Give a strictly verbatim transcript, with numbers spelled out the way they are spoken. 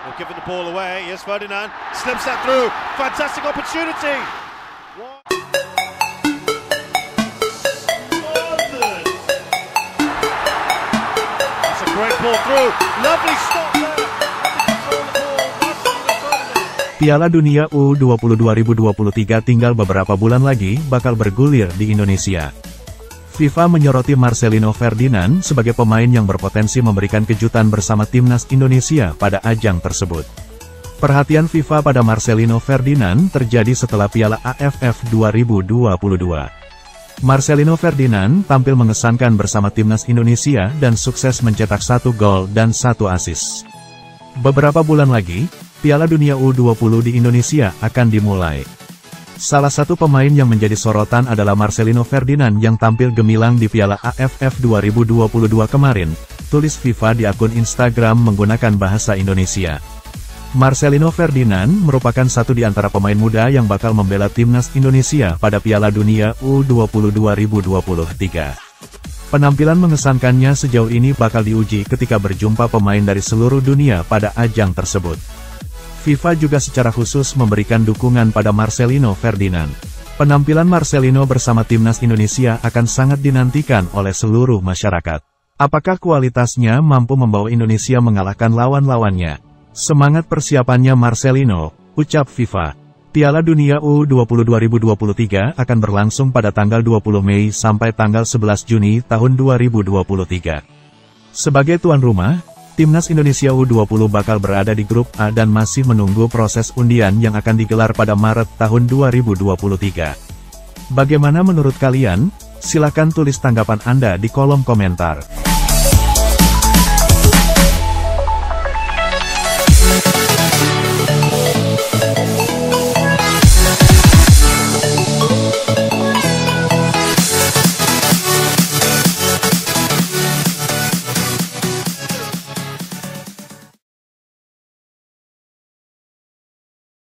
Giving the ball away, here's Ferdinand, slips that through, fantastic opportunity! That's a great ball through, lovely stop there! Piala Dunia U dua puluh dua ribu dua puluh tiga tinggal beberapa bulan lagi bakal bergulir di Indonesia. FIFA menyoroti Marcelino Ferdinand sebagai pemain yang berpotensi memberikan kejutan bersama timnas Indonesia pada ajang tersebut. Perhatian FIFA pada Marcelino Ferdinand terjadi setelah Piala A F F dua ribu dua puluh dua. Marcelino Ferdinand tampil mengesankan bersama timnas Indonesia dan sukses mencetak satu gol dan satu assist. Beberapa bulan lagi, Piala Dunia U dua puluh di Indonesia akan dimulai. Salah satu pemain yang menjadi sorotan adalah Marcelino Ferdinand yang tampil gemilang di Piala A F F dua ribu dua puluh dua kemarin, tulis FIFA di akun Instagram menggunakan bahasa Indonesia. Marcelino Ferdinand merupakan satu di antara pemain muda yang bakal membela timnas Indonesia pada Piala Dunia U dua puluh dua ribu dua puluh tiga. Penampilan mengesankannya sejauh ini bakal diuji ketika berjumpa pemain dari seluruh dunia pada ajang tersebut. FIFA juga secara khusus memberikan dukungan pada Marcelino Ferdinand. Penampilan Marcelino bersama timnas Indonesia akan sangat dinantikan oleh seluruh masyarakat. Apakah kualitasnya mampu membawa Indonesia mengalahkan lawan-lawannya? Semangat persiapannya Marcelino, ucap FIFA. Piala Dunia U dua puluh dua ribu dua puluh tiga akan berlangsung pada tanggal dua puluh Mei sampai tanggal sebelas Juni tahun dua ribu dua puluh tiga. Sebagai tuan rumah, Timnas Indonesia U dua puluh bakal berada di grup A dan masih menunggu proses undian yang akan digelar pada Maret tahun dua ribu dua puluh tiga. Bagaimana menurut kalian? Silakan tulis tanggapan Anda di kolom komentar.